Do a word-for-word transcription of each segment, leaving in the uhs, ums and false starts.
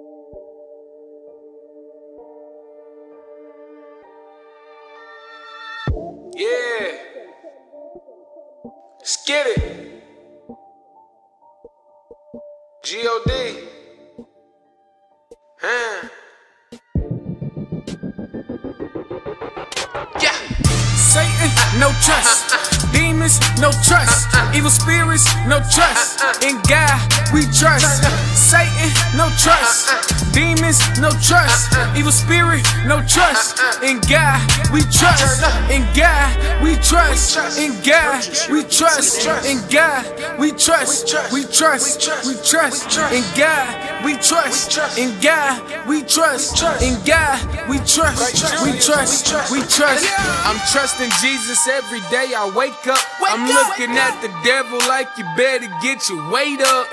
Yeah. Let's get it. G O D. Huh. Yeah. Satan, no trust. Demons, no trust. Evil spirits, no trust. In God, we trust. Satan, no trust. Demons, no trust. Evil spirit, no trust. In God, we trust. In God, we trust. In God, we trust. In God, we trust. We trust. We trust. In God, we trust. In God, we trust. In God, we trust. We trust. We trust. I'm trusting Jesus every day I wake up. I'm looking at the devil like you better get your weight up.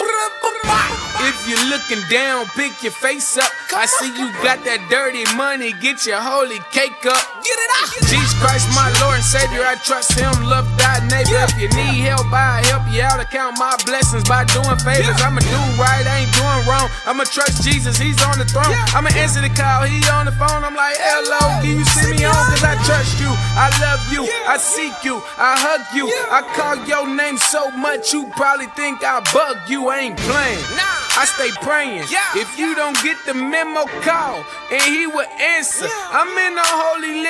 If you're looking down, pick your face up. I see you got that dirty money, get your holy cake up. Get it out. Jesus Christ, my Lord and Savior, I trust Him. Love thy neighbor. If you need help, I'll help you out. I count my blessings by doing favors. I'ma do right, I ain't doing wrong. I'ma trust Jesus, He's on the throne. I'ma answer the call, He on the phone. I'm like, hello, can you see me on? Cause I trust you, I love you, I seek you, I hug you. I call your name so much, you probably think I bug you. I ain't playing, I stay praying. If you don't get the memo, call and He will answer. I'm in a holy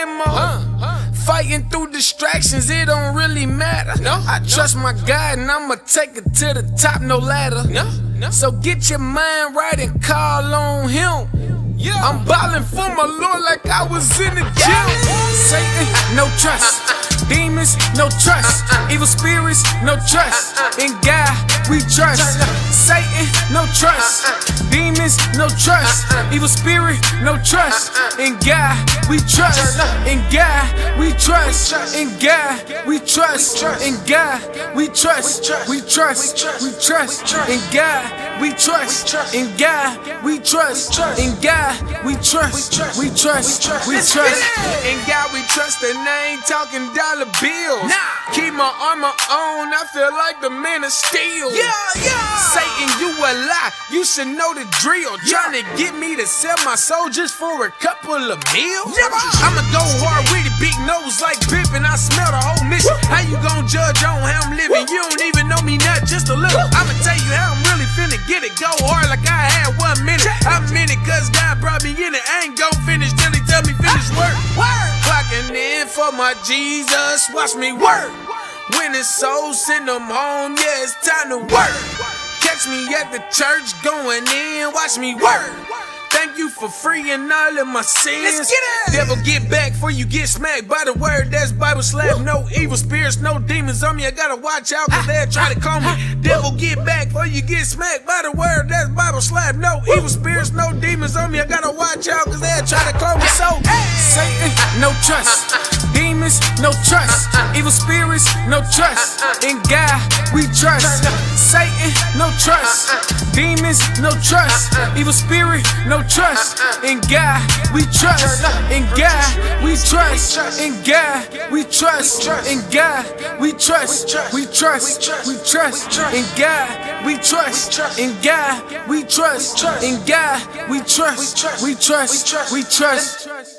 limo, fighting through distractions, it don't really matter. I trust my God and I'ma take it to the top, no ladder. So get your mind right and call on Him. I'm ballin' for my Lord like I was in the gym. Satan, no trust. Demons, no trust. Evil spirits, no trust. In God, we trust. Satan, no trust. Demons, no trust. Evil spirit, no trust. In God, we trust. In God, we trust. In God, we trust. In God, we trust. We trust. We trust. In God, we trust. In God, we trust. In God, we trust. We trust. We trust. In God, we trust. And I ain't talking dollar bills. Keep my armor on. I feel like the man of steel. Yeah, yeah. Satan, you a lie. You should know the drill. Trying to get me to sell my soul just for a couple of meals. I'ma go hard with it, big nose like Pippin. I smell the whole mission. How you gon' judge on how I'm living? You don't even know me, not just a little. I'ma tell you how I'm really finna get it. Go hard like I had one minute. I'm in it cause God brought me in it. I ain't gon' finish till He tell me finish work. Clocking in for my Jesus, watch me work. Winning souls, send them home, yeah, it's time to work. Catch me at the church going in, watch me work. Thank you for freeing all of my sins. Let's get it. Devil, get back before you get smacked by the word. That's Bible slap. No evil spirits, no demons on me. I gotta watch out cause they'll try to call me. Devil, get back before you get smacked by the word. That's Bible slap. No evil spirits, no demons on me. I gotta watch out cause they'll try to call me. So, Satan, no trust. Demons, no trust. Evil spirits, no trust. In God, we trust. Satan, no trust. Demons, no trust. Evil spirit, no trust. In God, we trust. In God, we trust. In God, we trust. In God, we trust. We trust. We trust. In God, we trust. In God, we trust. In God, we trust. We trust. We trust.